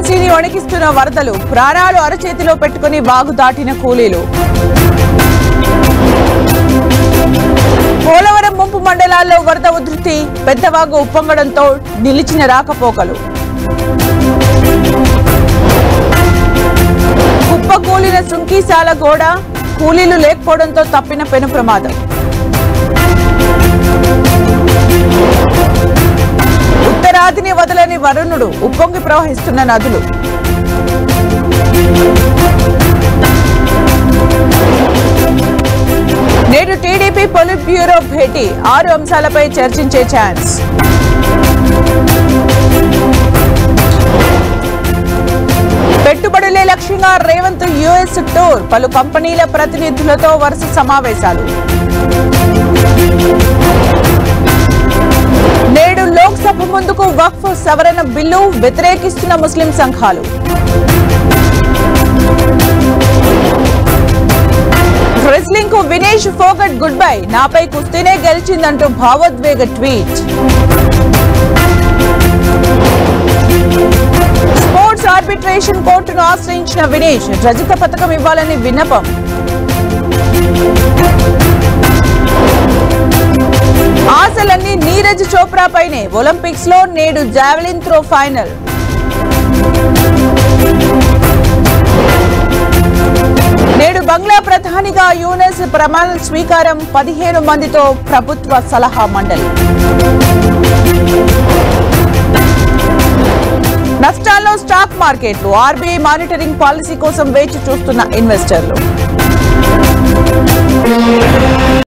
జీవీఎంసీని వణికిస్తున్న వరదలు, ప్రాణాలు అరచేతిలో పెట్టుకుని వాగు దాటిన కూలీలు. పోలవరం ముంపు మండలాల్లో వరద ఉధృతి, పెద్దవాగు ఉప్పొంగడంతో నిలిచిన రాకపోకలు. కుప్పకూలిన సుంకీశాల గోడ, కూలీలు లేకపోవడంతో తప్పిన పెను ప్రమాదం. ఉత్తరాదిని వదలని వరుణుడు, ఉప్పొంగి ప్రవహిస్తున్న నదులు. నేడు టీడీపీ పొలిట్ బ్యూరో భేటీ, 6 అంశాలపై చర్చించే ఛాన్స్. పెట్టుబడులే లక్ష్యంగా రేవంత్ యుఎస్ టూర్, పలు కంపెనీల ప్రతినిధులతో వరుస సమావేశాలు. నేడు లోక్సభ ముందుకు వక్ఫ్ సవరణ బిల్లు, వ్యతిరేకిస్తున్న ముస్లిం సంఘాలు. రెస్లింగ్ కు వినేష్ ఫోగట్ గుడ్ బై, నాపై కుస్తీనే గెలిచిందంటూ భావోద్వేగ ట్వీట్. స్పోర్ట్స్ ఆర్బిట్రేషన్ కోర్టును ఆశ్రయించిన వినేష్, రజత పథకం ఇవ్వాలని విన్నపం. ఆశలన్నీ నీరజ్ చోప్రా పైనే, ఒలింపిక్స్ లో నేడు జావెలిన్ త్రో ఫైనల్. నేడు బంగ్లా ప్రధానిగా యూనస్ ప్రమాణ స్వీకారం, 15 మందితో ప్రభుత్వ సలహా మండలి. నష్టాల్లో స్టాక్ మార్కెట్లు, ఆర్బీఐ మానిటరింగ్ పాలసీ కోసం వేచి చూస్తున్న ఇన్వెస్టర్లు.